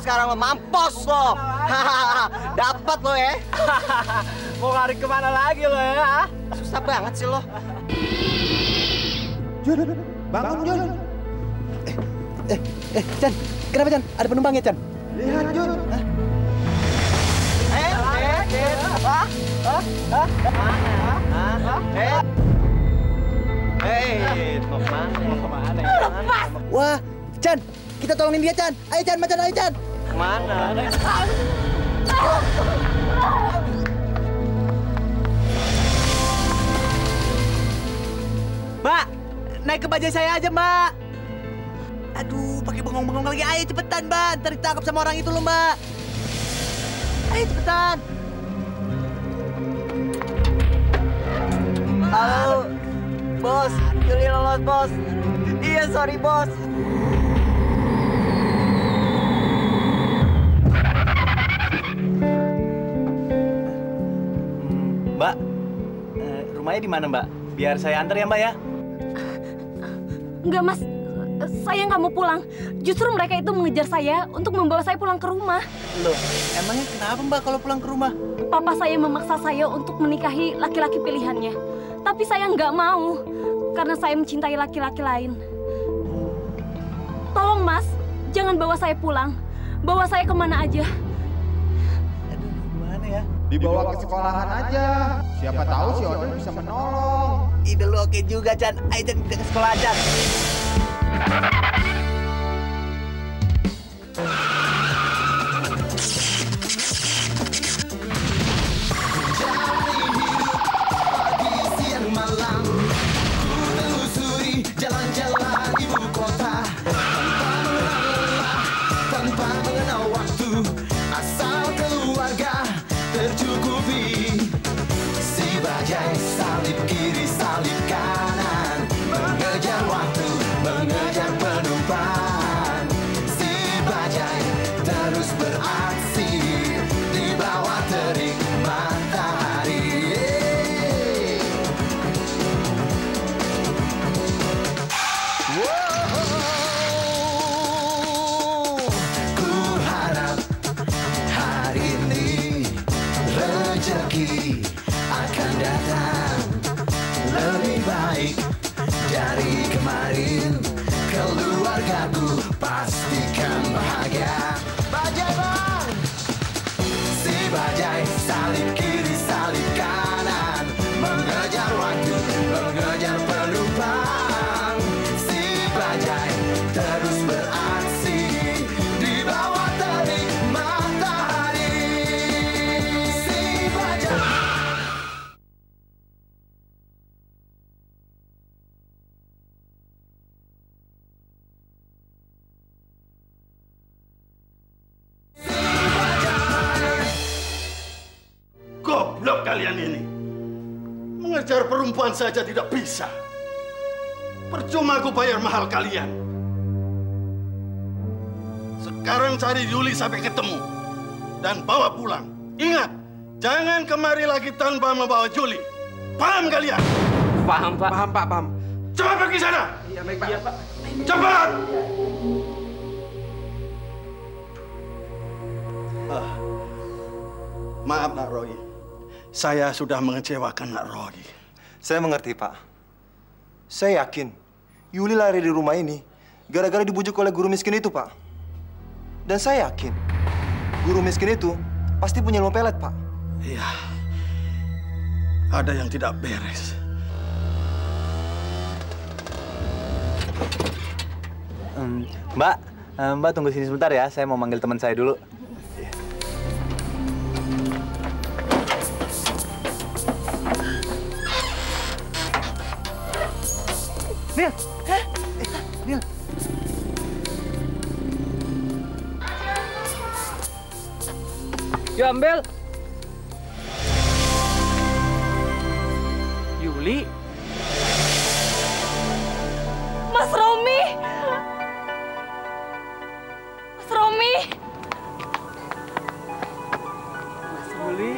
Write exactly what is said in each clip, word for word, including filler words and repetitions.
sekarang lo, mampus lo. Dapat lo ya. Mau lari kemana lagi lo ya? Susah banget sih lo. Jun, bangun Jun. Eh, eh, eh, Chan, kenapa Chan? Ada penumpang ya Chan? Lihat Jun. Hah? Eh, eh, eh, apa? Hah? Hah? Mana? Hah? Eh. Hei, mau kemana? Mau kemana? Lepas! Wah, Chan, kita tolongin dia Chan. Ayo Chan, Macan, ayo Chan. Kemana? Mbak, naik ke bajai saya aja, Mbak. Aduh, pakai bengong-bengong lagi. Ayo cepetan, Mbak. Ntar ditangkap sama orang itu loh, Mbak. Ayo cepetan. Halo, bos. Juli lolos, bos. Iya, sorry, bos. Mbak, eh, rumahnya di mana, Mbak? Biar saya antar ya, Mbak ya. Enggak, Mas. Saya nggak mau pulang. Justru mereka itu mengejar saya untuk membawa saya pulang ke rumah. Loh, emangnya kenapa, Mbak, kalau pulang ke rumah? Papa saya memaksa saya untuk menikahi laki-laki pilihannya. Tapi saya nggak mau, karena saya mencintai laki-laki lain. Tolong, Mas, jangan bawa saya pulang. Bawa saya kemana aja. Aduh, gimana ya? Dibawa ke sekolahan aja. Siapa tahu si Odin bisa menolong. Ide lu oke juga, Chan. Ayo, Chan, kita ke sekolah, Chan. Akan datang lebih baik dari kemarin. Keluargaku pastikan bahagia. Bajai bang, si bajai salib kiri salib kanan, mengejar waktu, mengejar penumpang. Si bajai terus beraksi di bawah terik matahari. Si bajai. Goblok kalian ini. Mengejar perempuan saja tidak bisa. Percuma aku bayar mahal kalian. Sekarang cari Yuli sampai ketemu. Dan bawa pulang. Ingat, jangan kemari lagi tanpa membawa Yuli. Paham kalian? Paham, Pak. Paham Pak, paham. Cepat pergi sana. Iya baik Pak. Iya, Pak. Cepat. Ah, maaf, Nak Roy. Saya sudah mengecewakan Nak Roy. Saya mengerti, Pak. Saya yakin Yuli lari di rumah ini gara-gara dibujuk oleh guru miskin itu, Pak. Dan saya yakin guru miskin itu pasti punya ilmu pelet, Pak. Iya. Ada yang tidak beres. Um, Mbak, um, Mbak tunggu sini sebentar ya. Saya mau manggil teman saya dulu. Nil, eh, Nil. Yuk ambil. Yuli. Mas Romi! Mas Romi! Mas Yuli.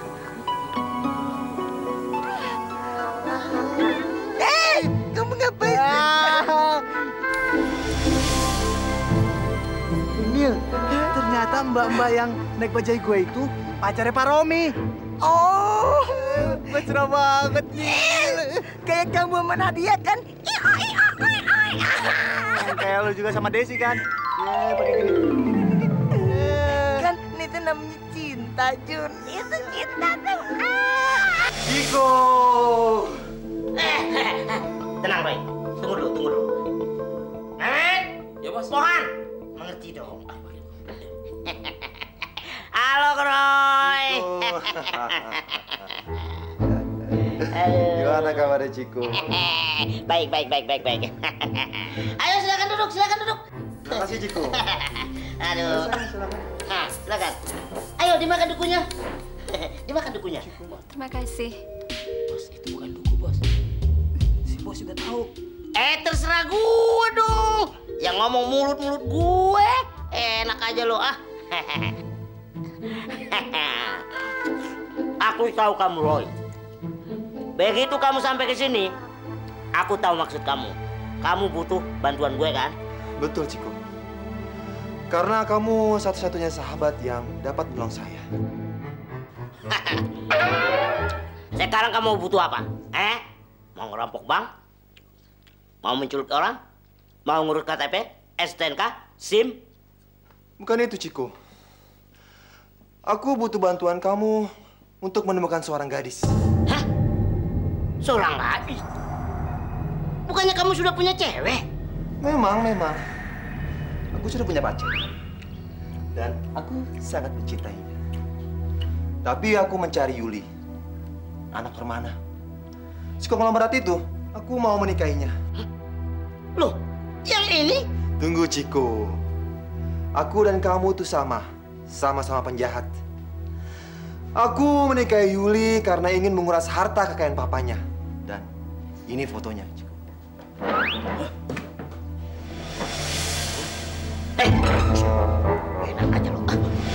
Eh, kamu ngapain? Nil, ternyata ternyata mbak-mbak yang naik bajai gue itu pacarnya Pak Romi. Oh, Mesra banget nih. kayak kamu sama Nadia kan? Kayak lu juga sama Desi kan? Ya, pakai gini. Kan itu namanya cinta, Jun. Itu cinta tuh. Ciko. Tenang, Roy. Tunggu dulu, tunggu dulu. Mehmet? Ya, Bos. Mohan, mengerti dong. Halo, Roy. Gimana kabarnya, Ciko? Baik, baik, baik, baik, baik. Ayo, silakan duduk, silakan duduk. Terima kasih, Ciko. Aduh. Nah, silakan. Ayo, dimakan dukunya. Dimakan dukunya. Terima kasih. Bos, itu bukan duku, Bos. Si bos juga tahu. Eh, terserah gue dong. Yang ngomong mulut-mulut gue. Enak aja lo, ah. Aku tahu kamu, Roy. Begitu kamu sampai ke sini, aku tahu maksud kamu. Kamu butuh bantuan gue, kan? Betul, Ciko. Karena kamu satu-satunya sahabat yang dapat menolong saya. Sekarang kamu butuh apa? Eh? Mau ngerampok bank? Mau menculik orang? Mau ngurus K T P? S T N K? SIM? Bukan itu, Ciko. Aku butuh bantuan kamu untuk menemukan seorang gadis. Hah? Seorang gadis? Bukannya kamu sudah punya cewek? Memang, memang. Aku sudah punya pacar. Dan aku sangat mencintainya. Tapi aku mencari Yuli, anak Permana. Si konglomerat itu, aku mau menikahinya. Loh, yang ini? Tunggu, Ciko. Aku dan kamu tuh sama. Sama-sama penjahat. Aku menikahi Yuli karena ingin menguras harta kekayaan papanya. Dan ini fotonya, Ciko. Eh, enak aja lo.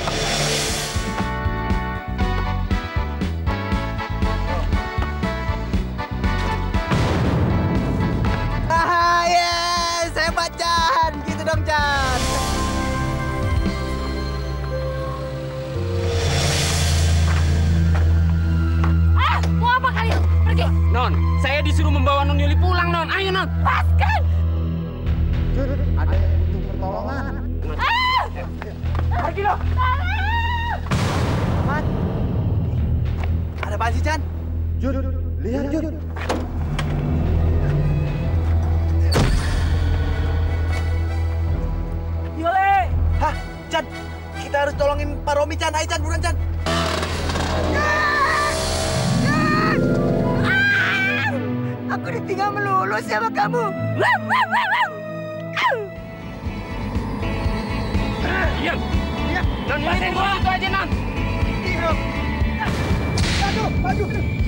Ah, yes, hebat, Chan. Gitu dong, Chan. Ah, mau apa kalian? Pergi. Non, saya disuruh membawa Non Yuli pulang, Non. Ayo, Non. Lepaskan. Ada yang butuh pertolongan. Ah! Pergi lo. Man. Ada apa sih, Chan? Jun, lihat Jun. Yole. Hah, Chan. Kita harus tolongin Pak Romi, Chan. Ayo, Chan, buruan, Chan. Aku ditinggal melulu sama kamu. Diam. Non Yuli tunggu situ aja, Non. Aduh, aduh.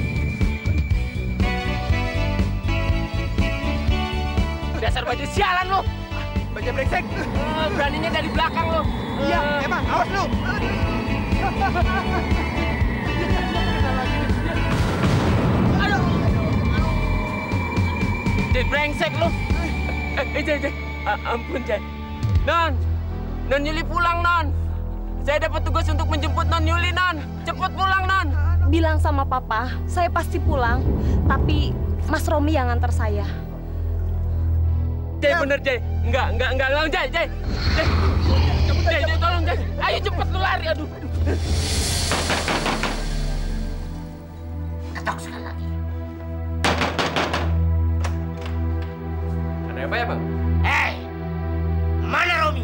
Dasar baju sialan lo. Baca brengsek. Eh, beraninya dari belakang lo. Iya, emang. Awas lu. Jay, brengsek lo. Eh, eh, Jay, Jay. Ah, ampun, Jay. Non, Non Yuli pulang, Non. Saya dapat tugas untuk menjemput Non Yuli, Non. Cepet pulang, Non. Bilang sama papa, saya pasti pulang. Tapi Mas Romi yang antar saya. Jay, bener, Jay. Enggak, enggak, enggak. Enggak, Jay, Jay. Jay, Jay, Jay, tolong, Jay. Ayo cepet lu lari, aduh. Ketok sekali lagi. Ada apa ya, Bang? Hei, mana Romi?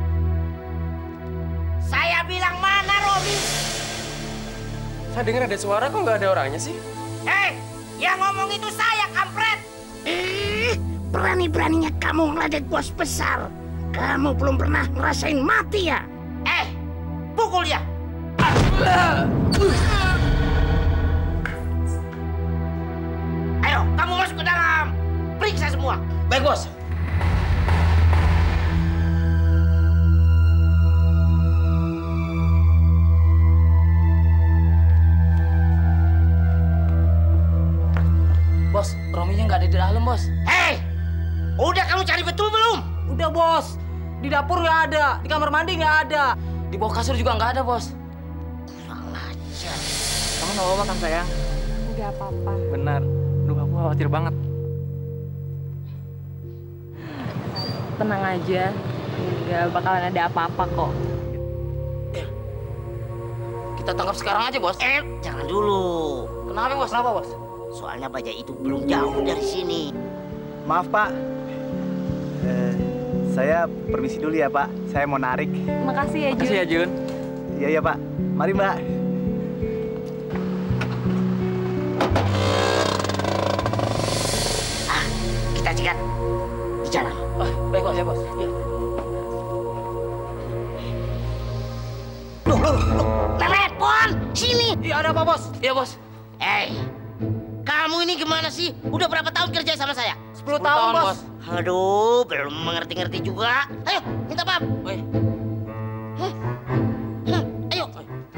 Saya bilang mana Romi? Saya dengar ada suara, kok nggak ada orangnya sih? Hei, yang ngomong itu saya, kampret. Eh, berani-beraninya kamu ngeledek bos besar. Kamu belum pernah ngerasain mati ya? Eh, pukul dia. Ayo, kamu masuk ke dalam. Periksa semua. Baik, Bos. Bos, Rominya nggak ada di dalam, Bos. Hei, udah kamu cari betul belum? Udah, Bos. Di dapur nggak ada, di kamar mandi nggak ada, di Di bawah kasur juga nggak ada, Bos. Kurang ajar. Kamu nggak apa-apa kan, sayang? Nggak apa-apa. Benar. Duh, aku khawatir banget. Tenang aja. Nggak bakalan ada apa-apa kok. Kita tangkap sekarang aja, Bos. Eh, jangan dulu. Kenapa, Bos? Kenapa, Bos? Soalnya bajai itu belum jauh dari sini. Maaf, Pak. Eh, saya permisi dulu ya, Pak. Saya mau narik. Makasih ya, Jun. Makasih ya, Jun. Iya, iya, Pak. Mari, Mbak. Ah, kita cegat di jalan. Oh, baik, Bos. Ya, Bos. Yuk. Loh, loh, loh. Telepon, sini. Iya, ada apa, Bos? Iya, Bos. Eh, kamu ini gimana sih? Udah berapa tahun kerja sama saya? sepuluh tahun, Bos. Aduh, belum mengerti-ngerti juga. Ayo, minta maaf. Woi. Hah? Hah, ayo.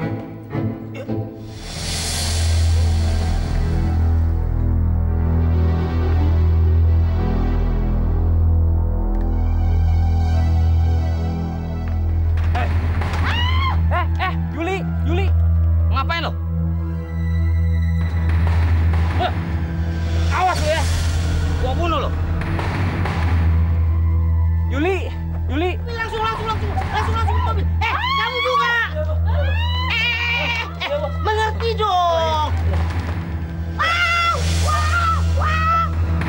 Eh, eh, Yuli, Yuli. Ngapain lo? Eh, awas lo ya. Gua bunuh lo. Yuli, Yuli. Langsung, langsung, langsung, langsung, langsung ke mobil. Eh, kamu juga. Eh, eh, mengerti dong. Wow, wow, wow.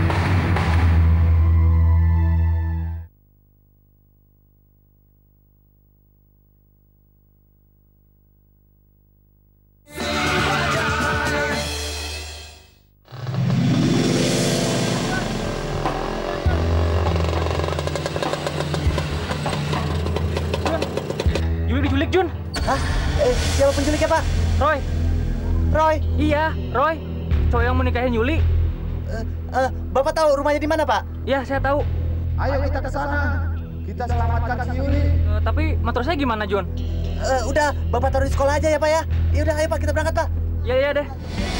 Yuli diculik, Jun. Hah? Eh, siapa penculiknya, Pak? Roy. Roy. Iya, Roy. Cowok yang menikahin Yuli. Eh, eh, Bapak tahu rumahnya di mana, Pak? Iya, saya tahu. Ayo kita ke sana. Kita selamatkan si Yuli. Eh, tapi motor saya gimana, Jun? Eh, udah, Bapak taruh di sekolah aja ya, Pak ya? Ya udah, ayo Pak, kita berangkat, Pak. Iya, iya deh.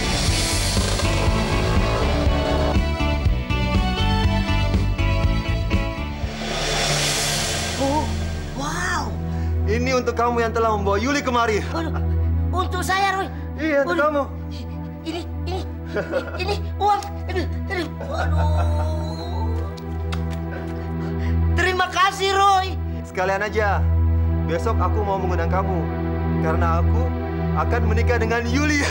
Oh, Wow. Ini untuk kamu yang telah membawa Yuli kemari. Waduh, untuk saya, Roy. Iya, untuk Waduh. kamu. Ini, ini, ini uang. Aduh, aduh, waduh. Terima kasih, Roy. Sekalian aja. Besok aku mau mengundang kamu. Karena aku akan menikah dengan Yuli.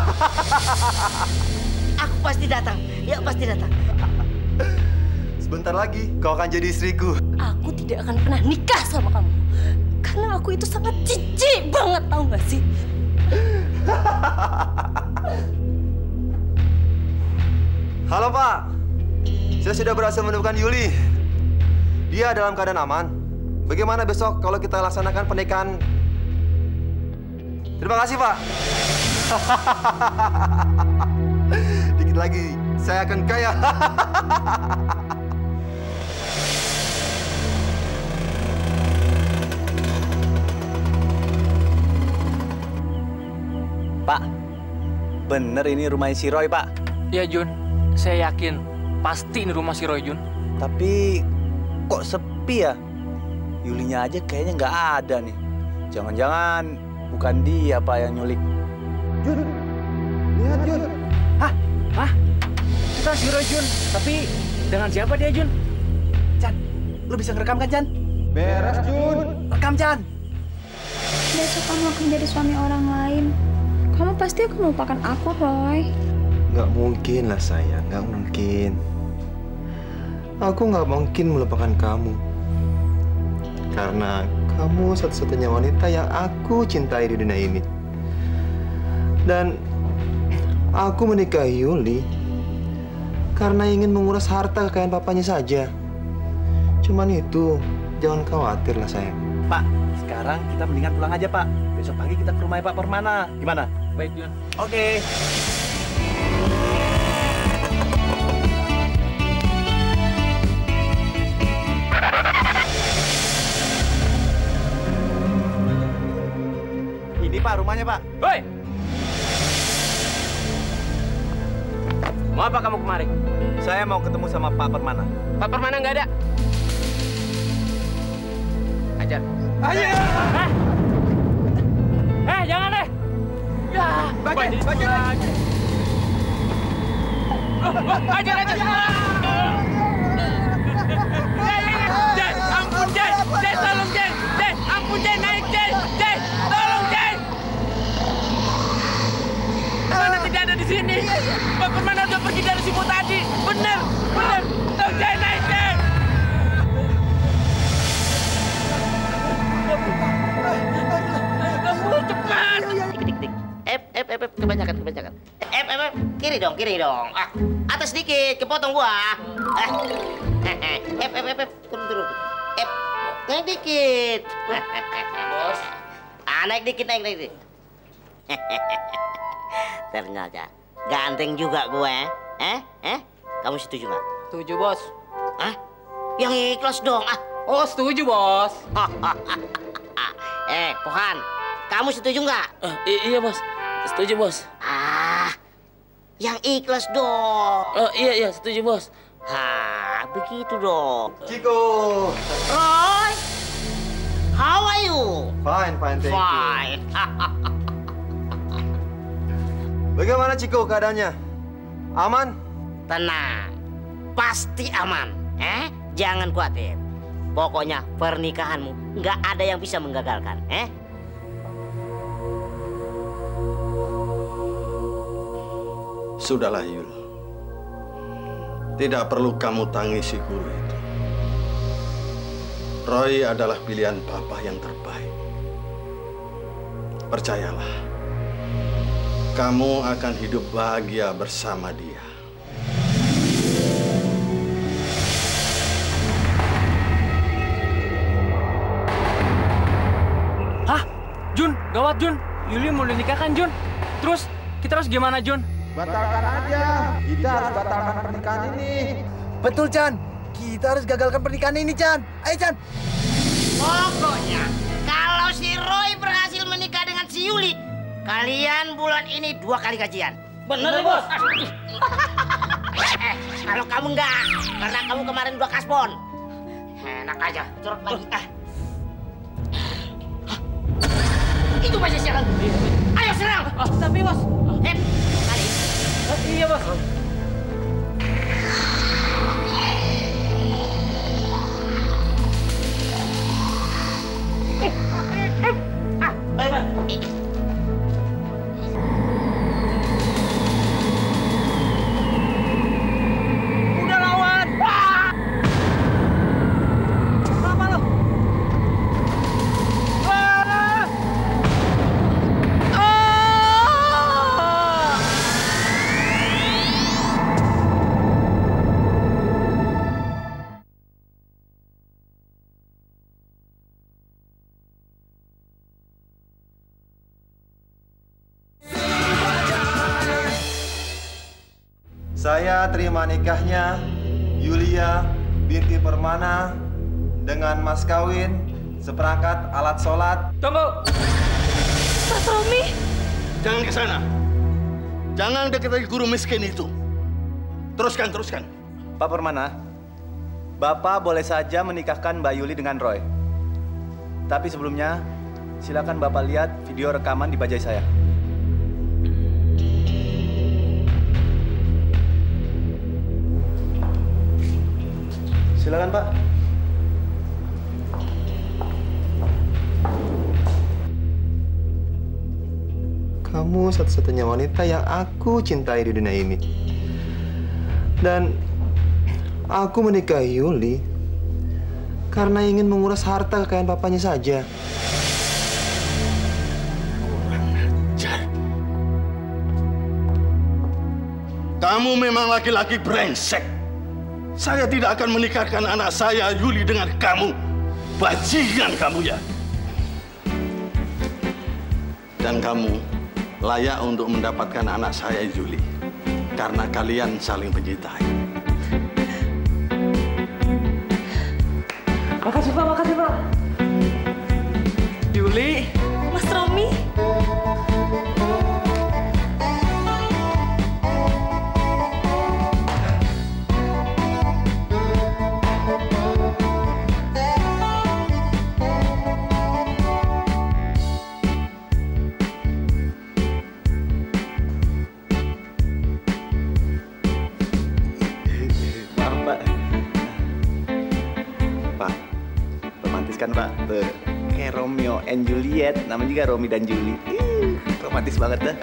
Aku pasti datang. Ya, pasti datang. Sebentar lagi kau akan jadi istriku. Aku tidak akan pernah nikah sama kamu. Karena aku itu sangat jijik banget, tahu nggak sih? Halo Pak, saya sudah berhasil menemukan Yuli. Dia dalam keadaan aman. Bagaimana besok kalau kita laksanakan pernikahan? Terima kasih Pak. Dikit lagi, saya akan kaya. Pak, bener ini rumahnya si Roy, Pak. Iya, Jun. Saya yakin. Pasti ini rumah si Roy, Jun. Tapi kok sepi ya? Yulinya aja kayaknya nggak ada nih. Jangan-jangan bukan dia, Pak, yang nyulik. Jun, lihat Jun. Hah? Hah? Kita si Roy, Jun. Tapi dengan siapa dia, Jun? Chan, lu bisa ngerekam kan, Chan? Beres Jun. Rekam, Chan. Besok kamu akan jadi suami orang lain. Kamu pasti akan melupakan aku, Roy. Nggak mungkin lah sayang, nggak mungkin. Aku nggak mungkin melupakan kamu. Karena kamu satu-satunya wanita yang aku cintai di dunia ini. Dan aku menikahi Yuli karena ingin menguras harta kekayaan papanya saja. Cuman itu, jangan khawatir lah sayang. Pak, sekarang kita mendingan pulang aja, Pak. Besok pagi kita ke rumah Pak Permana. Gimana? Baik, Jun. Oke. Ini Pak rumahnya, Pak. Woi! Mau apa kamu kemari? Saya mau ketemu sama Pak Permana. Pak Permana nggak ada. Ajar. Ayo! Hah? Ya, Baca, baca lagi. Ajar, ajar. Jen, ampun Jen. Jen, tolong Jen. Jen, ampun Jen, naik Jen. Jen, tolong Jen. Mana tidak ada di sini? Pak Permana udah pergi dari Sipo tadi. Bener, bener. Tolong Jen, naik Jen. Kamu cepat. Dik, dik. Ep, ep, ep, ep, kebanyakan, kebanyakan. Ep, ep, ep, kiri dong, kiri dong. Ah, atas dikit, kepotong gua. Ah. Ep, ep, ep, ep, turun, turun. Ep, naik dikit. Bos. Ah, naik dikit, naik, naik dikit. Ternyata ganteng juga gue. Eh, eh, kamu setuju nggak? Setuju, Bos. Hah? Yang ikhlas dong. Ah. Oh, setuju, Bos. Eh, Pohan, kamu setuju nggak? Uh, iya, Bos. Setuju, Bos. Ah, yang ikhlas dong. Oh, iya, iya, setuju, Bos. Hah, begitu dong. Chico. Roy, how are you? Fine, fine, thank you. Fine. Bagaimana Chico keadaannya? Aman? Tenang, pasti aman. Eh, jangan khawatir. Pokoknya pernikahanmu nggak ada yang bisa menggagalkan. Eh? Sudahlah, Yul. Tidak perlu kamu tangisi guru itu. Roy adalah pilihan papa yang terbaik. Percayalah, kamu akan hidup bahagia bersama dia. Hah? Jun, gawat Jun. Yuli mau dinikahkan Jun. Terus, kita harus gimana Jun? Batalkan aja. Kita harus batalkan pernikahan ini. Betul, Chan. Kita harus gagalkan pernikahan ini, Chan. Ayo, Chan. Pokoknya, kalau si Roy berhasil menikah dengan si Yuli, kalian bulan ini dua kali gajian. Bener, Bener Bos? Eh, kalau kamu enggak, karena kamu kemarin udah kaspon. Enak aja, curut lagi. Ah. Itu pasti siaran. Ayo serang. Oh, tapi Bos. Eh, kali. Oh, iya, Bos. Udah lawan. Kenapa lo? Ah! Ah! Saya terima nikahnya Yulia binti Permana dengan mas kawin seperangkat alat sholat. Tunggu. Mas Romi. Jangan ke sana. Jangan dekati guru miskin itu. Teruskan, teruskan. Pak Permana, Bapak boleh saja menikahkan Mbak Yuli dengan Roy. Tapi sebelumnya, silakan Bapak lihat video rekaman di bajai saya. Silakan, Pak. Kamu satu-satunya wanita yang aku cintai di dunia ini. Dan aku menikahi Yuli karena ingin menguras harta kekayaan papanya saja. Kurang ajar. Kamu memang laki-laki brengsek. Saya tidak akan menikahkan anak saya, Yuli, dengan kamu. Bajingan kamu ya. Dan kamu layak untuk mendapatkan anak saya, Yuli. Karena kalian saling mencintai. Makasih, Pak. Makasih, Pak. Yuli. Mas Romi. kan Pak? Tuh, kayak Romeo and Juliet, namanya juga Romi dan Juli. Ih, romantis banget dah.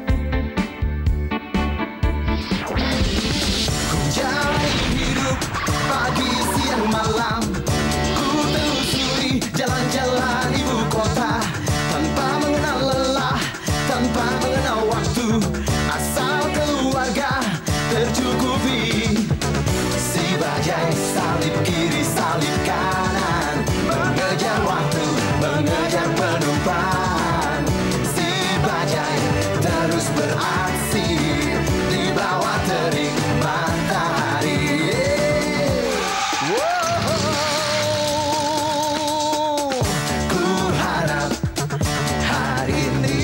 Ku jalani hidup pagi siang malam, ku telusuri jalan-jalan ibu kota tanpa mengenal lelah, tanpa mengenal waktu, asal keluarga tercukupi. Si bajai salib kiri salib kanan, mengejar waktu, mengejar penumpang. Si bajai terus beraksi di bawah terik matahari. Wow. Ku harap hari ini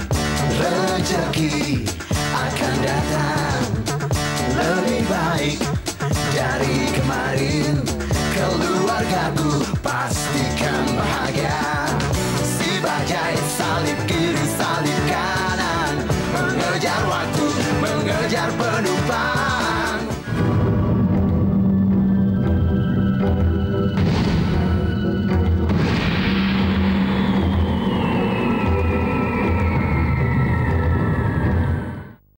rezeki akan datang lebih baik dari kemarin. Keluargaku pastikan bahagia. Si bajai salib kiri salib kanan, mengejar waktu, mengejar penumpang.